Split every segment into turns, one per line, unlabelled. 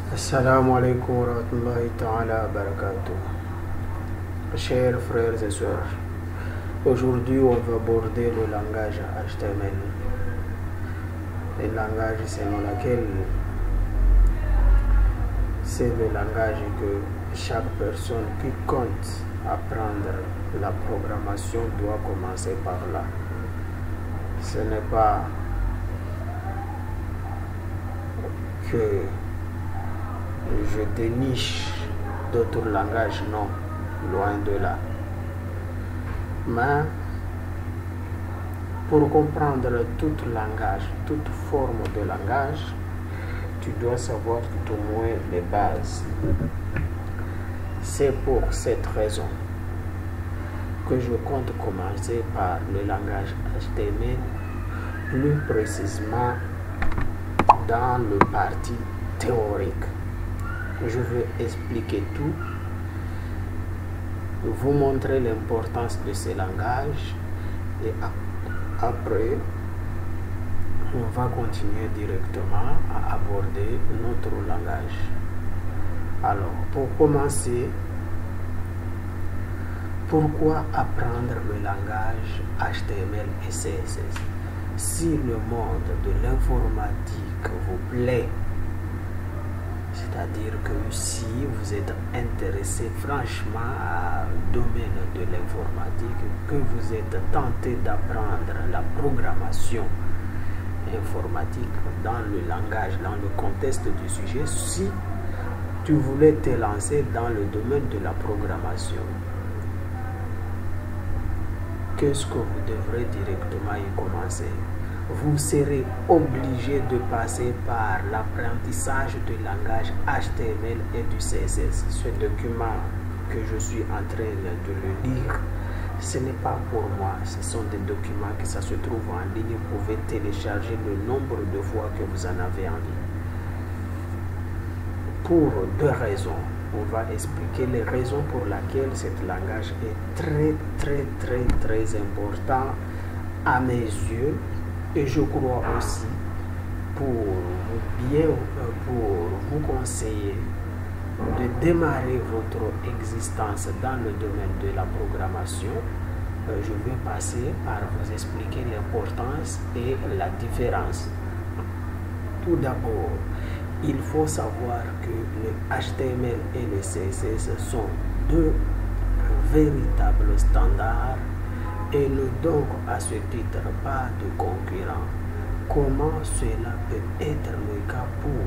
Assalamu alaikum wa rahmatullahi ta'ala wa barakatuh. Chers frères et sœurs, aujourd'hui on va aborder le langage HTML. Le langage selon lequel c'est le langage que chaque personne qui compte apprendre la programmation doit commencer par là. Ce n'est pas que je déniche d'autres langages, non, loin de là. Mais pour comprendre tout langage, toute forme de langage, tu dois savoir tout au moins les bases. C'est pour cette raison que je compte commencer par le langage HTML, plus précisément dans le parti théorique. Je vais expliquer tout, vous montrer l'importance de ces langages et après on va continuer directement à aborder notre langage. Alors pour commencer, pourquoi apprendre le langage HTML et CSS? Si le monde de l'informatique vous plaît, c'est-à-dire que si vous êtes intéressé franchement au domaine de l'informatique, que vous êtes tenté d'apprendre la programmation informatique dans le langage, dans le contexte du sujet, si tu voulais te lancer dans le domaine de la programmation, qu'est-ce que vous devrez directement y commencer? Vous serez obligé de passer par l'apprentissage du langage HTML et du CSS. Ce document que je suis en train de le lire, ce n'est pas pour moi. Ce sont des documents qui ça se trouve en ligne. Vous pouvez télécharger le nombre de fois que vous en avez envie. Pour deux raisons. On va expliquer les raisons pour lesquelles ce langage est très important à mes yeux. Et je crois aussi pour vous conseiller de démarrer votre existence dans le domaine de la programmation, je vais passer par vous expliquer l'importance et la différence. Tout d'abord, il faut savoir que le HTML et le CSS sont deux véritables standards et ne donc à ce titre pas de concurrents. Comment cela peut être le cas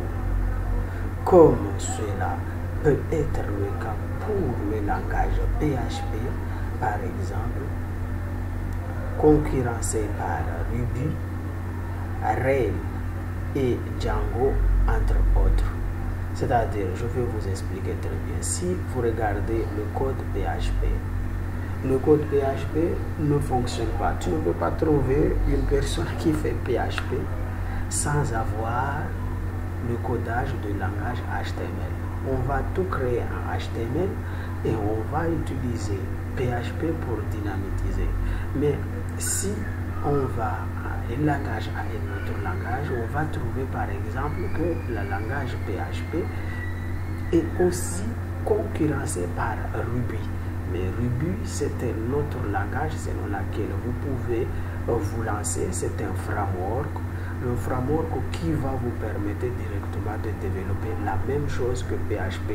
pour le langage PHP par exemple, concurrencé par Ruby, Rails et Django entre autres. C'est-à-dire, je vais vous expliquer très bien. Si vous regardez le code PHP, le code PHP ne fonctionne pas. Tu ne peux pas trouver une personne qui fait PHP sans avoir le codage de langage HTML. On va tout créer en HTML et on va utiliser PHP pour dynamitiser. Mais si on va à un langage à un autre langage, on va trouver par exemple que le langage PHP est aussi concurrencé par Ruby. Mais Ruby, c'est un autre langage selon lequel vous pouvez vous lancer. C'est un framework qui va vous permettre directement de développer la même chose que PHP.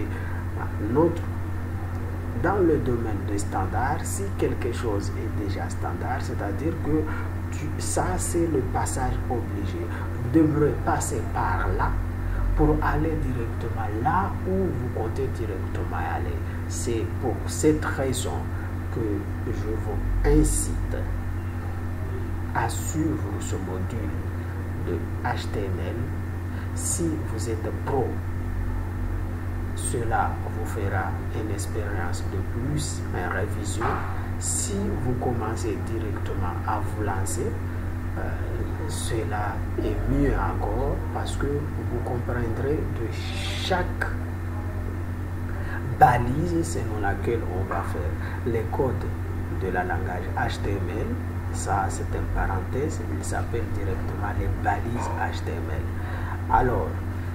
Dans le domaine des standards, si quelque chose est déjà standard, c'est-à-dire que ça c'est le passage obligé. Vous devrez passer par là pour aller directement là où vous comptez directement aller. C'est pour cette raison que je vous incite à suivre ce module de HTML. Si vous êtes pro, cela vous fera une expérience de plus, une révision. Si vous commencez directement à vous lancer, cela est mieux encore parce que vous comprendrez de chaque balise selon laquelle on va faire les codes de la langage HTML. Ça c'est une parenthèse, il s'appelle directement les balises HTML. Alors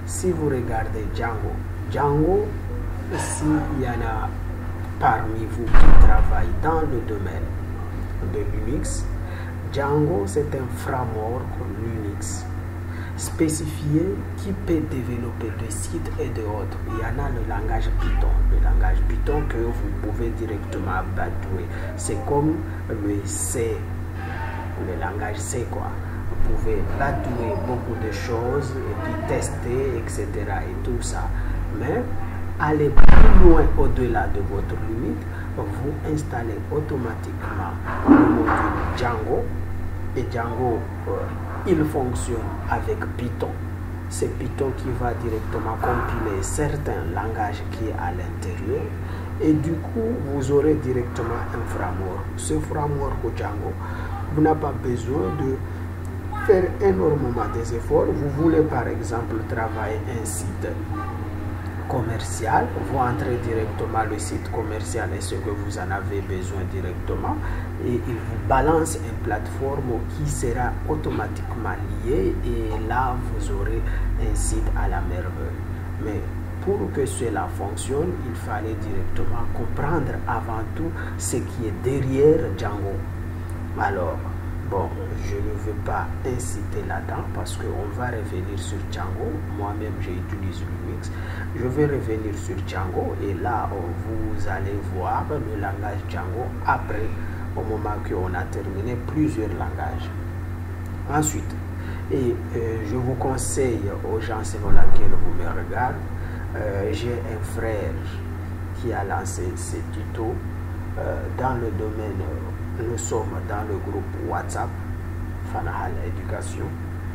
Si vous regardez Django, s'il y en a parmi vous qui travaillent dans le domaine de Linux, Django c'est un framework Linux spécifié qui peut développer des sites et d'autres. Il y en a le langage Python que vous pouvez directement badouer. C'est comme le C, le langage C quoi. Vous pouvez badouer beaucoup de choses et puis tester, etc. et tout ça. Mais aller plus loin au-delà de votre limite, vous installez automatiquement le module Django. Et Django, il fonctionne avec Python. C'est Python qui va directement compiler certains langages qui est à l'intérieur. Et du coup, vous aurez directement un framework. Ce framework Django, vous n'avez pas besoin de faire énormément des efforts. Vous voulez par exemple travailler un site commercial, vous entrez directement le site commercial et ce que vous en avez besoin directement et il vous balance une plateforme qui sera automatiquement liée et là vous aurez un site à la merveille. Mais pour que cela fonctionne, il fallait directement comprendre avant tout ce qui est derrière Django. Alors, bon, je ne veux pas inciter là-dedans parce qu'on va revenir sur Django. Moi-même, j'utilise Linux. Je vais revenir sur Django et là, vous allez voir le langage Django après, au moment qu'on a terminé plusieurs langages. Ensuite, je vous conseille aux gens selon lesquels vous me regardez, j'ai un frère qui a lancé ces tutos dans le domaine. Nous sommes dans le groupe WhatsApp, Fanahal Éducation.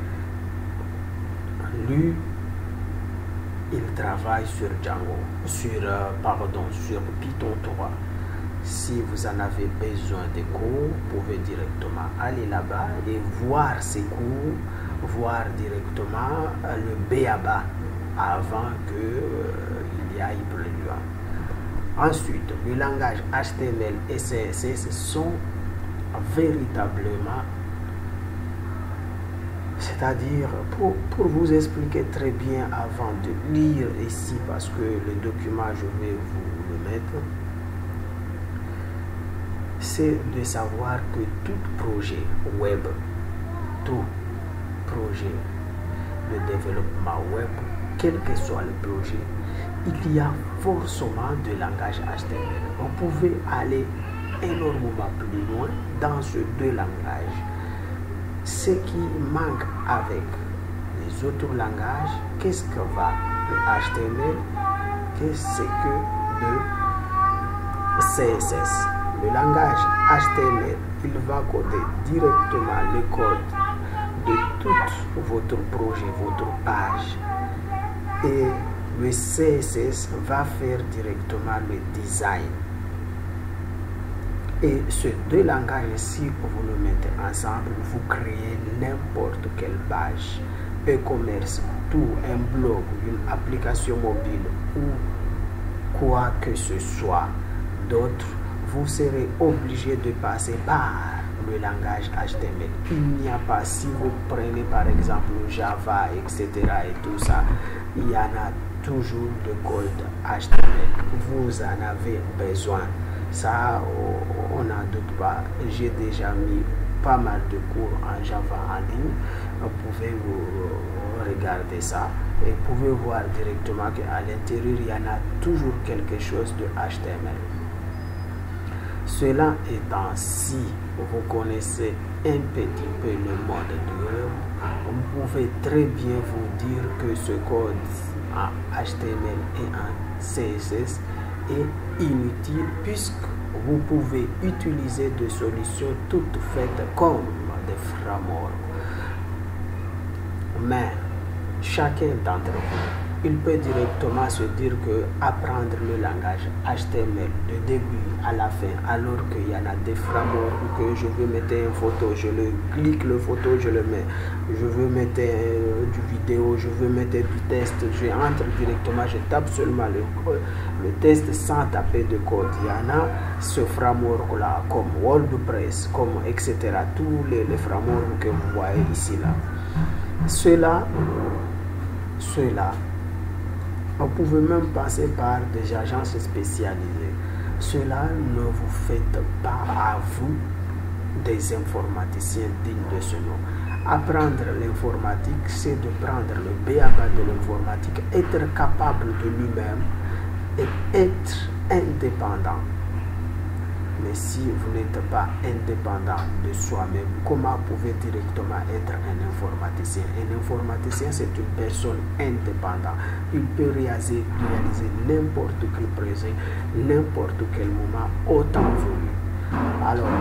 Lui, il travaille sur Django, sur Python 3. Si vous en avez besoin de cours, vous pouvez directement aller là-bas et voir ces cours, voir directement le B.A.B.A. avant qu'il y aille plus loin. Ensuite, le langage HTML et CSS sont véritablement, c'est-à-dire pour vous expliquer très bien avant de lire ici, parce que le document, je vais vous le mettre, c'est de savoir que tout projet web, tout projet de développement web, quel que soit le projet, il y a forcément de langage HTML. On pouvait aller énormément plus loin dans ces deux langages. Ce qui manque avec les autres langages, qu'est-ce que va le HTML, qu'est-ce que le CSS. Le langage HTML, il va coder directement le code de tout votre projet, votre page. Et le CSS va faire directement le design. Et ces deux langages, si vous le mettez ensemble, vous créez n'importe quelle page, e-commerce, tout, un blog, une application mobile ou quoi que ce soit d'autre, vous serez obligé de passer par le langage HTML. Il n'y a pas, si vous prenez par exemple Java, etc. et tout ça, il y en a toujours de code HTML. Vous en avez besoin. Ça, on n'en doute pas. J'ai déjà mis pas mal de cours en Java en ligne. Vous pouvez vous regarder ça et vous pouvez voir directement qu'à l'intérieur, il y en a toujours quelque chose de HTML. Cela étant, si vous connaissez un petit peu le monde du web, vous pouvez très bien vous dire que ce code en HTML et en CSS est inutile puisque vous pouvez utiliser des solutions toutes faites comme des frameworks. Mais chacun d'entre vous, il peut directement se dire que apprendre le langage HTML de début à la fin, alors qu'il y en a des frameworks que je veux mettre une photo, je le clique le photo, je le mets, je veux mettre du vidéo, je veux mettre du test, je entre directement, je tape seulement le test sans taper de code. Il y en a ce framework là comme WordPress, comme etc. Tous les frameworks que vous voyez ici là. Ceux-là, cela, vous pouvez même passer par des agences spécialisées. Cela ne vous fait pas à vous des informaticiens dignes de ce nom. Apprendre l'informatique, c'est de prendre le b.a.-ba de l'informatique, être capable de lui-même et être indépendant. Mais si vous n'êtes pas indépendant de soi-même, comment pouvez directement être un informaticien? Un informaticien, c'est une personne indépendante. Il peut réaliser n'importe quel projet, n'importe quel moment, autant voulu. Alors,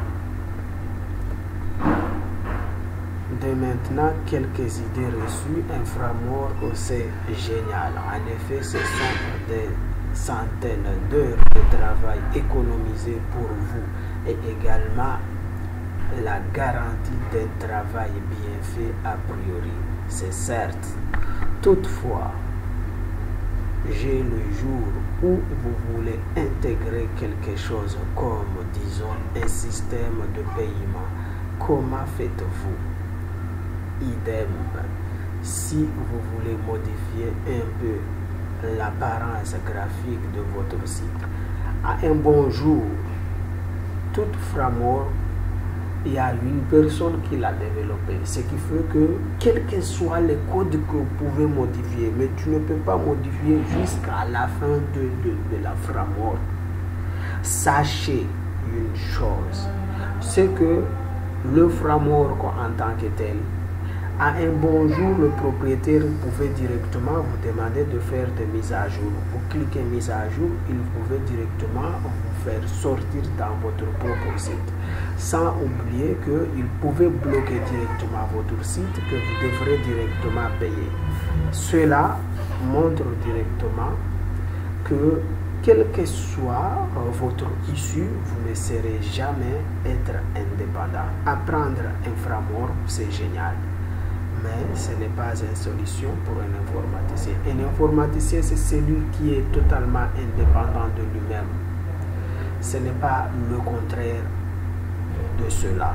dès maintenant, quelques idées reçues. Un framework, c'est génial. En effet, ce sont des centaines d'heures de travail économisées pour vous et également la garantie d'un travail bien fait a priori. C'est certes. Toutefois, j'ai le jour où vous voulez intégrer quelque chose comme, disons, un système de paiement. Comment faites-vous? Idem, si vous voulez modifier un peu l'apparence graphique de votre site. À un bon jour, toute framework, il y a une personne qui l'a développé. Ce qui fait que, quel que soit le code que vous pouvez modifier, mais tu ne peux pas modifier jusqu'à la fin de la framework. Sachez une chose, c'est que le framework en tant que tel, à un bon jour, le propriétaire pouvait directement vous demander de faire des mises à jour. Vous cliquez mise à jour, il pouvait directement vous faire sortir dans votre propre site. Sans oublier qu'il pouvait bloquer directement votre site que vous devrez directement payer. Cela montre directement que quelle que soit votre issue, vous ne serez jamais être indépendant. Apprendre un framework, c'est génial. Mais ce n'est pas une solution pour un informaticien. Un informaticien, c'est celui qui est totalement indépendant de lui-même. Ce n'est pas le contraire de cela.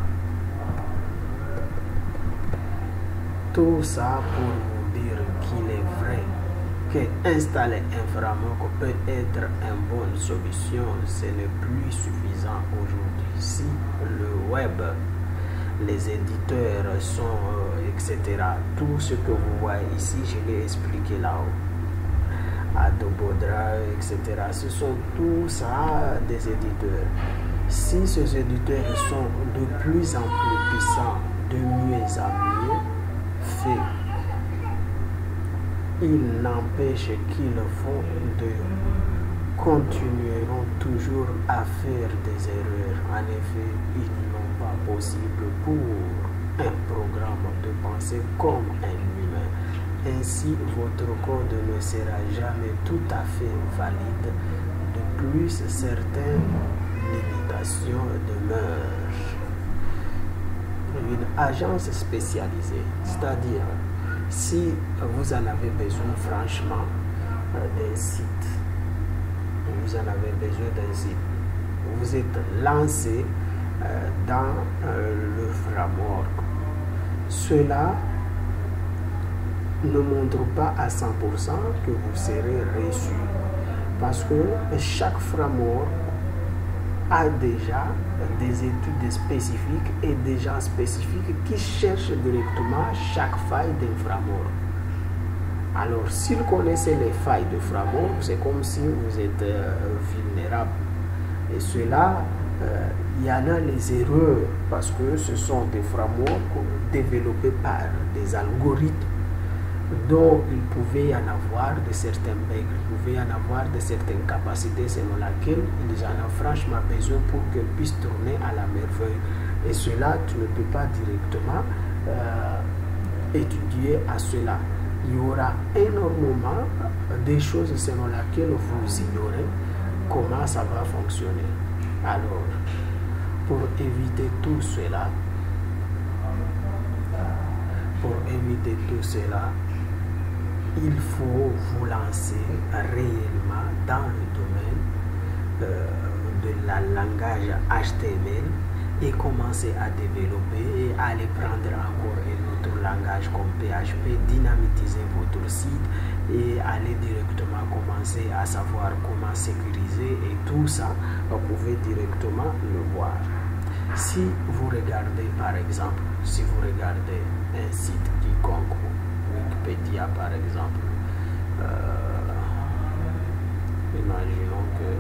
Tout ça pour vous dire qu'il est vrai qu'installer un framework peut être une bonne solution. Ce n'est plus suffisant aujourd'hui. Si le web, les éditeurs sont, etc. Tout ce que vous voyez ici, je l'ai expliqué là-haut. Adobe Drive, etc. Ce sont tout ça des éditeurs. Si ces éditeurs sont de plus en plus puissants, de mieux en mieux faits, il n'empêche qu'ils font de continueront toujours à faire des erreurs. En effet, ils n'ont pas possible pour un programme de penser comme un humain. Ainsi, votre code ne sera jamais tout à fait valide. De plus, certaines limitations demeurent. Une agence spécialisée, c'est-à-dire si vous en avez besoin franchement d'un site, vous en avez besoin d'un site, vous êtes lancé dans le framework. Cela ne montre pas à 100% que vous serez reçu, parce que chaque framework a déjà des études spécifiques et des gens spécifiques qui cherchent directement chaque faille d'un framework. Alors, s'ils connaissaient les failles de framework, c'est comme si vous êtes vulnérable. Et cela, il y en a les erreurs, parce que ce sont des frameworks développés par des algorithmes dont il pouvait y en avoir de certains bugs, il pouvait y en avoir de certaines capacités selon laquelle ils en ont franchement besoin pour qu'ils puissent tourner à la merveille. Et cela, tu ne peux pas directement étudier à cela. Il y aura énormément de choses selon lesquelles vous ignorez comment ça va fonctionner. Alors, pour éviter tout cela, il faut vous lancer réellement dans le domaine de la langage HTML et commencer à développer et à aller prendre encore un autre d'autres langages comme PHP, dynamitiser votre site et aller directement commencer à savoir comment sécuriser et tout ça, vous pouvez directement le voir. Si vous regardez par exemple, si vous regardez un site quiconque, Wikipédia par exemple, imaginons que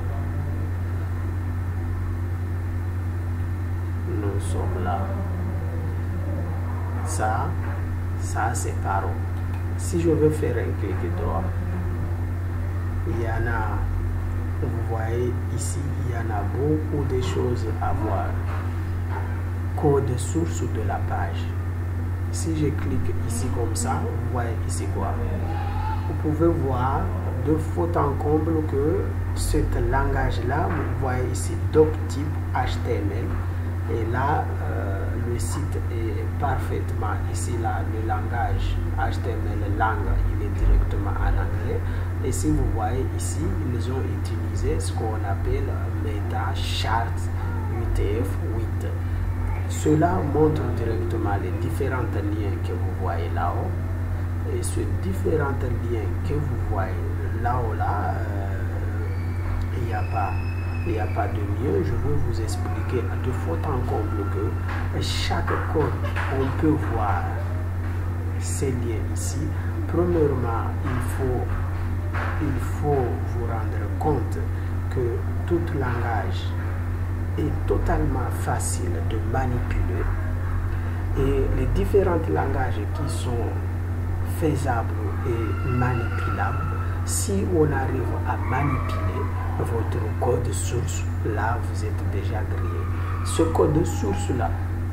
nous sommes là. Ça c'est paro. Si je veux faire un clic droit, il y en a, vous voyez ici, il y en a beaucoup de choses à voir. Code source de la page. Si je clique ici comme ça, vous voyez ici quoi? Vous pouvez voir de fond en comble que ce langage-là, vous voyez ici doc type HTML. Et là, le site est parfaitement ici, là, le langage HTML langue, il est directement en anglais. Et si vous voyez ici, ils ont utilisé ce qu'on appelle Meta Chart UTF-8. Cela montre directement les différents liens que vous voyez là-haut. Et ces différents liens que vous voyez là-haut, là, il n'y a pas de lien. Je vais vous expliquer de fond en comble que chaque code, on peut voir ces liens ici. Premièrement, il faut vous rendre compte que tout langage est totalement facile de manipuler et les différents langages qui sont faisables et manipulables, si on arrive à manipuler votre code source, là vous êtes déjà grillé. Ce code source là,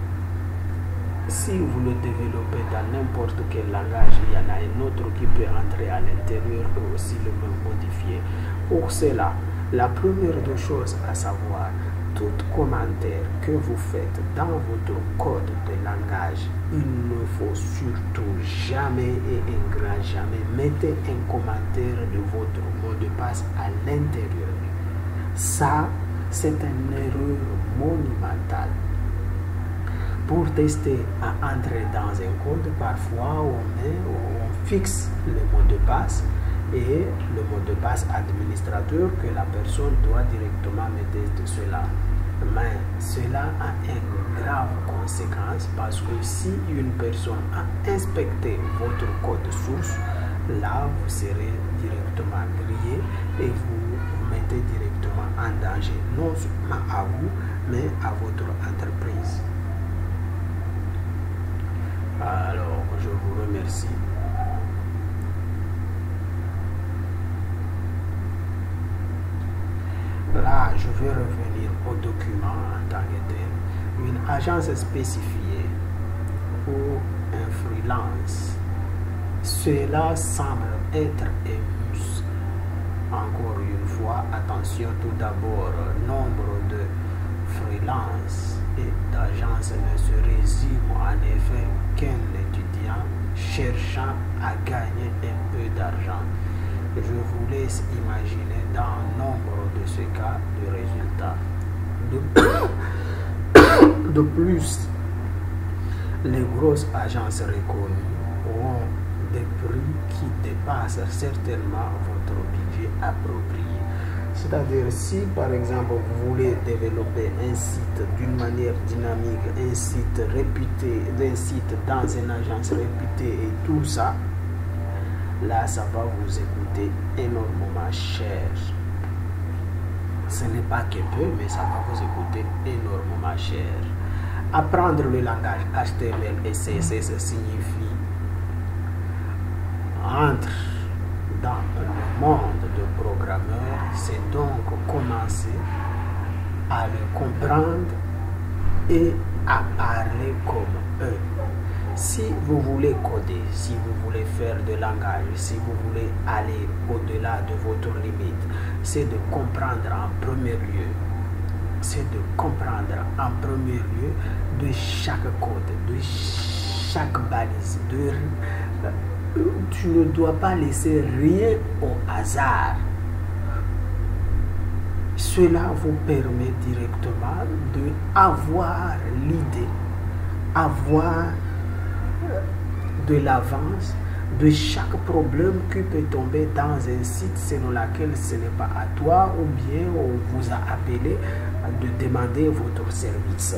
si vous le développez dans n'importe quel langage, il y en a un autre qui peut entrer à l'intérieur et aussi le modifier. Pour cela, la première des choses à savoir, tout commentaire que vous faites dans votre code de langage, il ne faut surtout jamais et un grand jamais mettez un commentaire de votre mot de passe à l'intérieur. Ça, c'est une erreur monumentale. Pour tester à entrer dans un code, parfois on fixe le mot de passe et le mot de passe administrateur que la personne doit directement mettre cela. Mais cela a une grave conséquence parce que si une personne a inspecté votre code source, là vous serez directement grillé et vous mettez directement en danger, non seulement à vous, mais à votre entreprise. Alors, je vous remercie. Là, je vais revenir au document en tant que tel. Une agence spécifiée ou un freelance. Cela semble être un mus. Encore une fois, attention tout d'abord, nombre de freelance et d'agences ne se résume en effet qu'un étudiant cherchant à gagner un peu d'argent. Je vous laisse imaginer dans nombre de ces cas de résultats. De plus, les grosses agences reconnues ont des prix qui dépassent certainement votre budget approprié. C'est-à-dire, si par exemple vous voulez développer un site d'une manière dynamique, un site réputé, un site dans une agence réputée et tout ça, là ça va vous coûter énormément cher. Ce n'est pas que peu, mais ça va vous coûter énormément cher. Apprendre le langage HTML et CSS signifie entre dans le monde de programmeurs, c'est donc commencer à le comprendre et à parler comme eux. Si vous voulez coder, si vous voulez faire de langage, si vous voulez aller au-delà de votre limite, c'est de comprendre en premier lieu, de chaque code, de chaque balise, tu ne dois pas laisser rien au hasard. Cela vous permet directement d'avoir l'idée, avoir de l'avance de chaque problème qui peut tomber dans un site selon lequel ce n'est pas à toi ou bien on vous a appelé de demander votre service.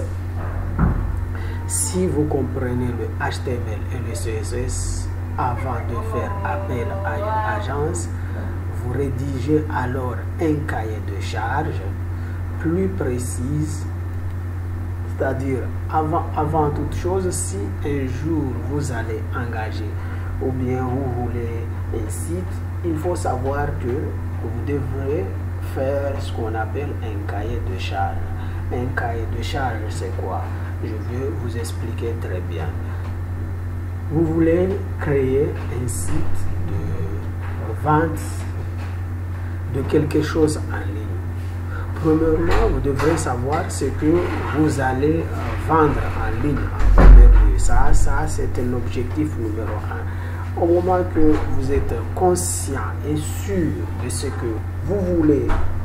Si vous comprenez le HTML et le CSS avant de faire appel à une agence, vous rédigez alors un cahier de charge plus précise, c'est-à-dire avant toute chose, si un jour vous allez engager ou bien vous voulez un site, il faut savoir que vous devrez faire ce qu'on appelle un cahier de charge. Un cahier de charge, c'est quoi? Je vais vous expliquer très bien. Vous voulez créer un site de vente de quelque chose en ligne. Premièrement, vous devrez savoir ce que vous allez vendre en ligne en premier lieu. Ça c'est un objectif numéro 1. Au moment que vous êtes conscient et sûr de ce que vous voulez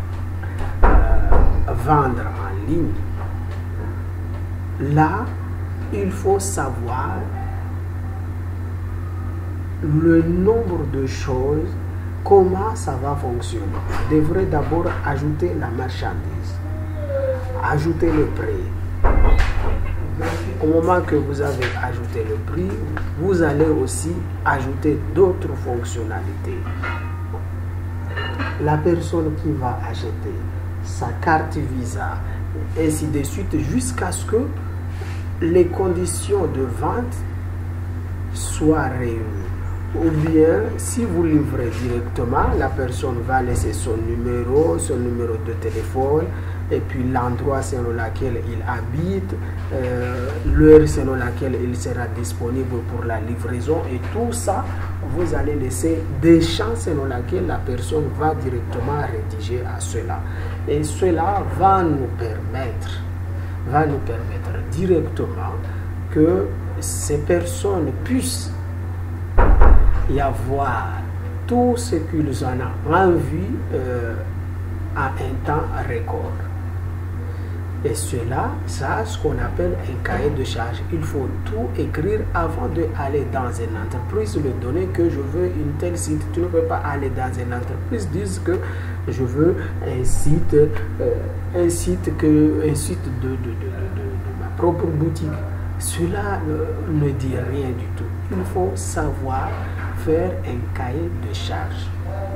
vendre en ligne, là, il faut savoir le nombre de choses, comment ça va fonctionner. Vous devrez d'abord ajouter la marchandise, ajouter le prix. Au moment que vous avez ajouté le prix, vous allez aussi ajouter d'autres fonctionnalités. La personne qui va acheter sa carte Visa, ainsi de suite, jusqu'à ce que les conditions de vente soient réunies. Ou bien, si vous livrez directement, la personne va laisser son numéro de téléphone, et puis l'endroit selon lequel il habite, l'heure selon laquelle il sera disponible pour la livraison, et tout ça, vous allez laisser des champs selon lesquels la personne va directement rédiger à cela. Et cela va nous permettre directement que ces personnes puissent y avoir tout ce qu'ils en ont envie à un temps record. Et cela, ça, ce qu'on appelle un cahier de charge. Il faut tout écrire avant d'aller dans une entreprise, le donner que je veux une telle site. Tu ne peux pas aller dans une entreprise, dire que je veux un site de ma propre boutique. Cela ne dit rien du tout. Il faut savoir faire un cahier de charge.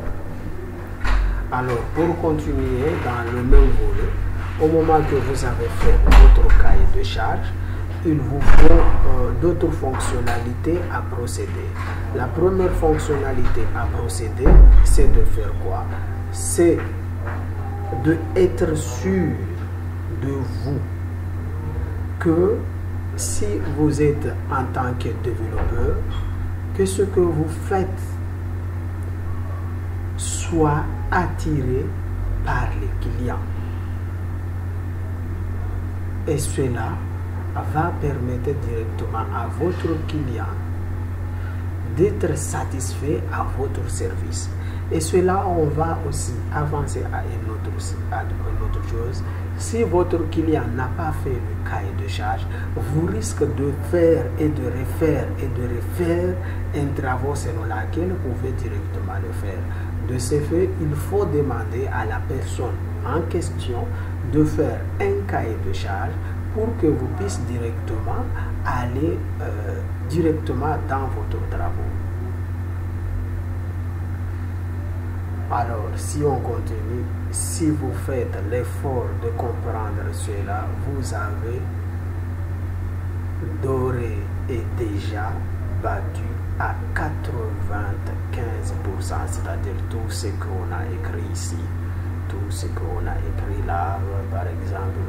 Alors, pour continuer dans le même volet, au moment que vous avez fait votre cahier de charge, il vous faut d'autres fonctionnalités à procéder. La première fonctionnalité à procéder, c'est de faire quoi? C'est d'être sûr de vous que si vous êtes en tant que développeur, que ce que vous faites soit attiré par les clients. Et cela va permettre directement à votre client d'être satisfait à votre service. Et cela, on va aussi avancer à une autre chose. Si votre client n'a pas fait le cahier de charge, vous risquez de faire et de refaire un travail selon lequel vous pouvez directement le faire. De ce fait, il faut demander à la personne en question de faire un cahier de charge pour que vous puissiez directement aller directement dans votre travail. Alors, si on continue, si vous faites l'effort de comprendre cela, vous avez d'ores et déjà battu à 95%, c'est-à-dire tout ce qu'on a écrit ici, tout ce qu'on a écrit là, par exemple,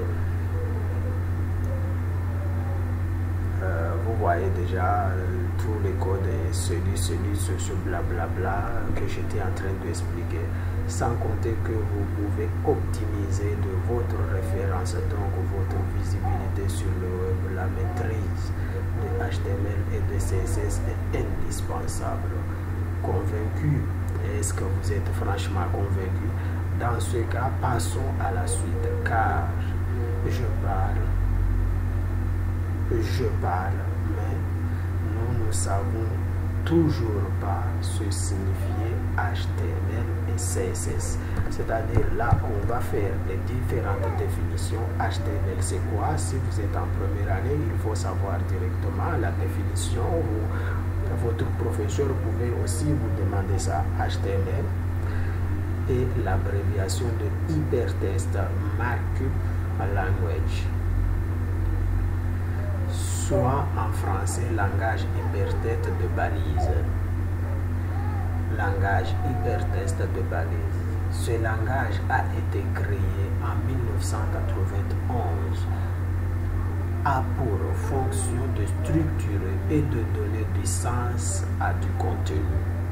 vous voyez déjà tous les codes et ce blablabla que j'étais en train d'expliquer, sans compter que vous pouvez optimiser de votre référence, donc votre visibilité sur le web. La maîtrise de HTML et de CSS est indispensable. Convaincu? Est-ce que vous êtes franchement convaincu? Dans ce cas, passons à la suite, car je parle, mais nous ne savons toujours pas ce signifier HTML et CSS. C'est-à-dire là, on va faire les différentes définitions. HTML, c'est quoi? Si vous êtes en première année, il faut savoir directement la définition. Votre professeur pouvait aussi vous demander ça. HTML et l'abréviation de Hypertext Markup Language, soit en français langage hypertexte de balise. Langage hypertexte de balise. Ce langage a été créé en 1991, a pour fonction de structurer et de donner du sens à du contenu.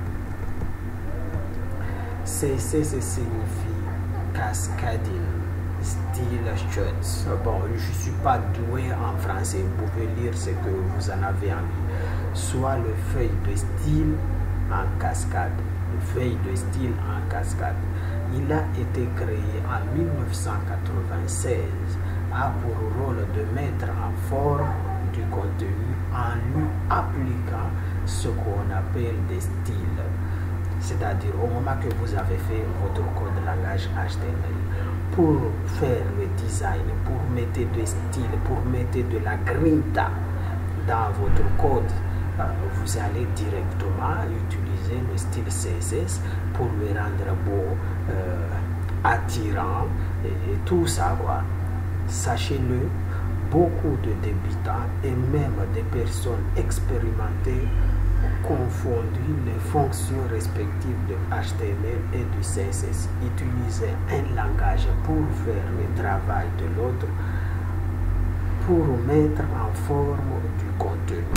CSS signifie cascading, style shots. Bon, je ne suis pas doué en français, vous pouvez lire ce que vous en avez envie. Soit le feuille de style en cascade. Le feuille de style en cascade. Il a été créé en 1996, a pour rôle de mettre en forme du contenu en lui appliquant ce qu'on appelle des styles. C'est-à-dire au moment que vous avez fait votre code langage HTML, pour faire le design, pour mettre des styles, pour mettre de la grinta dans votre code, vous allez directement utiliser le style CSS pour le rendre beau, attirant et tout ça, quoi. Sachez-le, beaucoup de débutants et même des personnes expérimentées confondu les fonctions respectives de HTML et du CSS. Utiliser un langage pour faire le travail de l'autre, pour mettre en forme du contenu.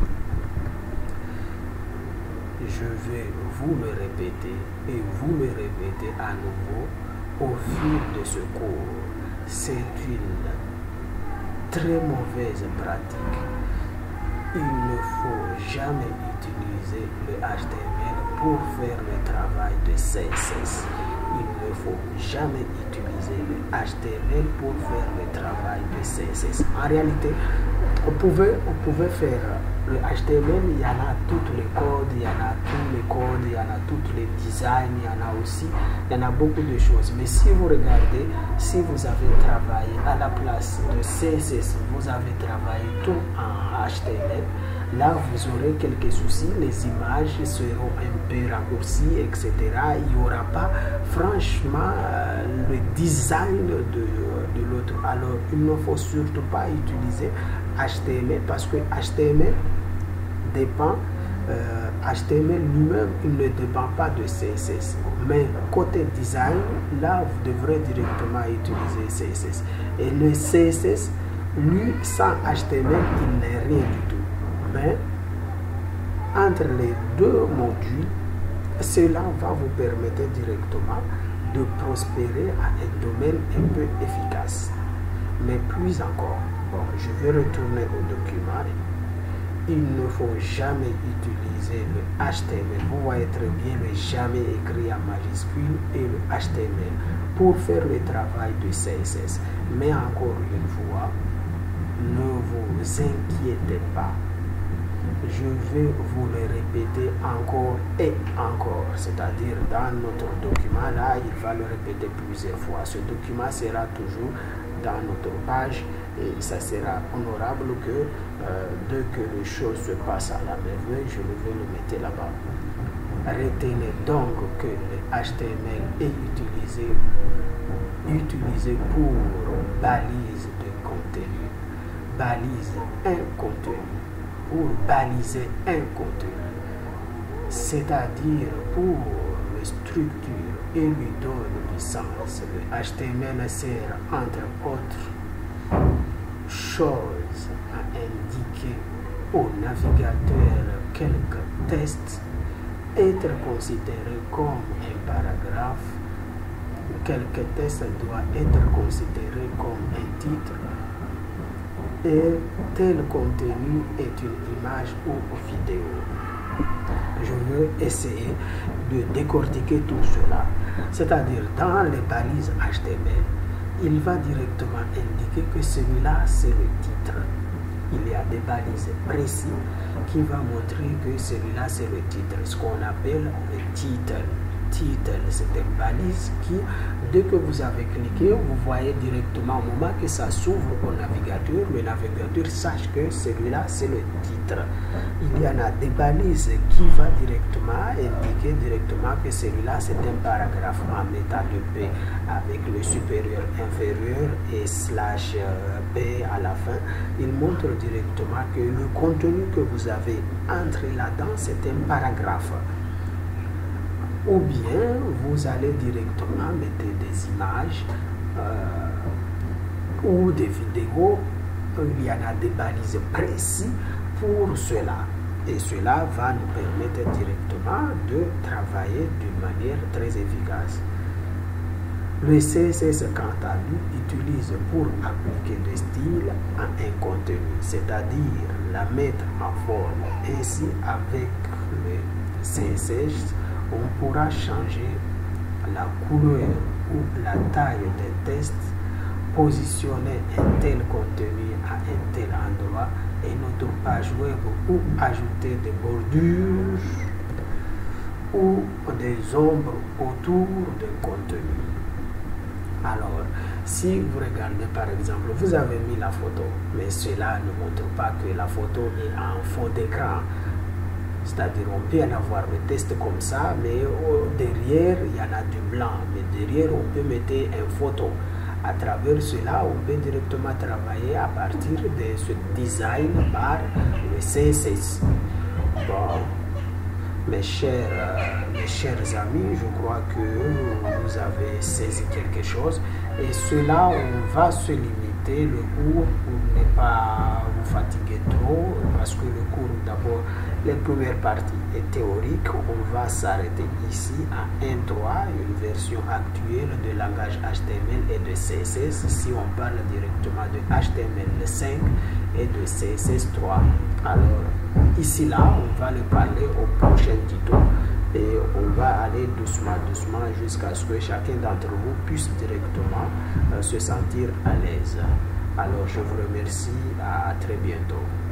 Je vais vous le répéter et vous le répéter à nouveau au fil de ce cours. C'est une très mauvaise pratique. Il ne faut jamais utiliser le HTML pour faire le travail de CSS. Il ne faut jamais utiliser le HTML pour faire le travail de CSS. En réalité, on pouvait faire le HTML, il y en a tous les codes, il y en a tous les codes, il y en a tous les designs, il y en a aussi, il y en a beaucoup de choses. Mais si vous regardez, si vous avez travaillé à la place de CSS, vous avez travaillé tout en HTML, là vous aurez quelques soucis, les images seront un peu raccourcies, etc. Il n'y aura pas franchement le design de l'autre. Alors il ne faut surtout pas utiliser HTML parce que HTML dépend, HTML lui-même, il ne dépend pas de CSS. Mais côté design, là, vous devrez directement utiliser CSS. Et le CSS, lui, sans HTML, il n'est rien du tout. Mais entre les deux modules, cela va vous permettre directement de prospérer à un domaine un peu efficace. Mais plus encore, bon, je vais retourner au document. Il ne faut jamais utiliser le HTML. Vous voyez très bien le jamais écrit en majuscule et le HTML pour faire le travail de CSS. Mais encore une fois, ne vous inquiétez pas. Je vais vous le répéter encore et encore. C'est-à-dire dans notre document là, il va le répéter plusieurs fois. Ce document sera toujours dans notre page et ça sera honorable que dès que les choses se passent à la merveille, je vais le mettre là-bas. Retenez donc que le HTML est utilisé pour balise de contenu, balise un contenu, pour baliser un contenu, c'est-à-dire pour le structure et lui donne du sens. Le HTML sert entre autres choses à indiquer au navigateur quelques textes, être considéré comme un paragraphe. Quelques textes doivent être considérés comme un titre. Et tel contenu est une image ou vidéo. Je veux essayer de décortiquer tout cela. C'est-à-dire, dans les balises HTML, il va directement indiquer que celui-là, c'est le titre. il y a des balises précises qui vont montrer que celui-là c'est le titre, ce qu'on appelle le titre. Title, c'est une balise qui, dès que vous avez cliqué, vous voyez directement au moment que ça s'ouvre au navigateur, le navigateur sache que celui-là c'est le titre. Il y en a des balises qui vont directement indiquer directement que celui-là c'est un paragraphe en état de P avec le supérieur, inférieur et slash P à la fin. Il montre directement que le contenu que vous avez entré là-dedans c'est un paragraphe. Ou bien vous allez directement mettre des images ou des vidéos. Il y en a des balises précises pour cela. Et cela va nous permettre directement de travailler d'une manière très efficace. Le CSS, quant à lui, utilise pour appliquer des styles à un contenu, c'est-à-dire la mettre en forme. Ainsi, avec le CSS, on pourra changer la couleur ou la taille des textes, positionner un tel contenu à un tel endroit et notre page web ou ajouter des bordures ou des ombres autour d'un contenu. Alors, si vous regardez par exemple, vous avez mis la photo, mais cela ne montre pas que la photo est en fond d'écran. C'est-à-dire, on peut en avoir le test comme ça, mais derrière, il y en a du blanc. Mais derrière, on peut mettre une photo. À travers cela, on peut directement travailler à partir de ce design par le CSS. Bon, mes chers amis, je crois que vous avez saisi quelque chose. Et cela, on va se limiter le cours pour ne pas vous fatiguer trop, parce que le cours, d'abord, les premières parties est théorique. On va s'arrêter ici à 1.3, une version actuelle de langage HTML et de CSS, si on parle directement de HTML5 et de CSS3. Alors, ici là, on va le parler au prochain tuto. Et on va aller doucement jusqu'à ce que chacun d'entre vous puisse directement se sentir à l'aise. Alors je vous remercie, à très bientôt.